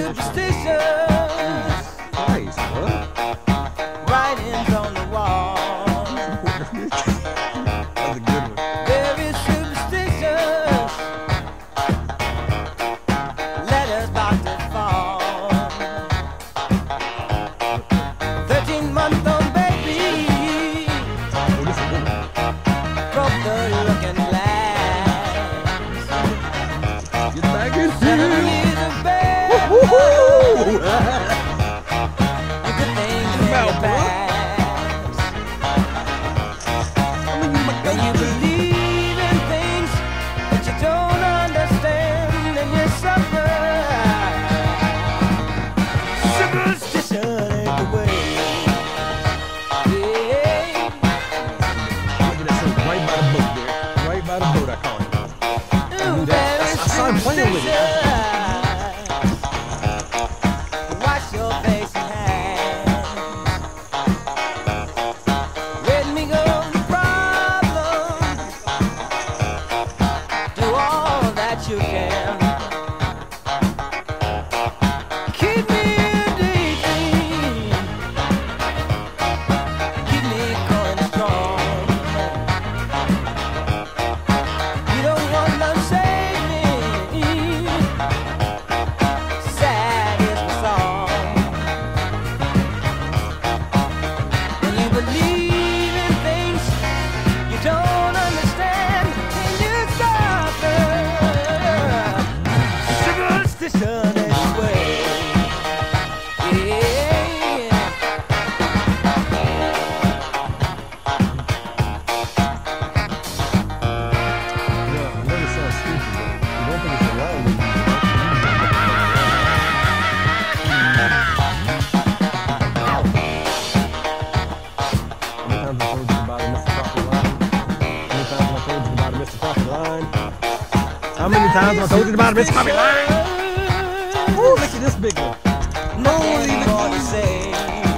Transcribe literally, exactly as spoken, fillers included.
superstitious. Nice, huh? Writings on the wall. That's a good one. Very superstitious. Letters about to fall. Thirteen month old baby Oh, this is a good one. broke the looking glass. Get back in Seven here. years of bed. Woo-hoo! And good things Come out, may bro. pass. When you believe in things that you don't understand, and you suffer. Superstition ain't the way. Yeah. Look at that thing right by the boat there. Right by the boat, I call it. Ooh, that. I- I saw him playing with it. superstition. Wash your face and hands. Let me go the problem. Do all that you can. Keep me in daydream. Keep me going strong. You don't want to save me. Sad is the song. When you believe in things you don't understand, and you suffer. Superstition is the way. Yeah. Yeah, I know it sounds stupid, but you don't think it's wrong when you do How many times have I told you about Mister Property Line? How many times have I told you about Mister Property Line? Ooh, look at this big one. Nothing more to say.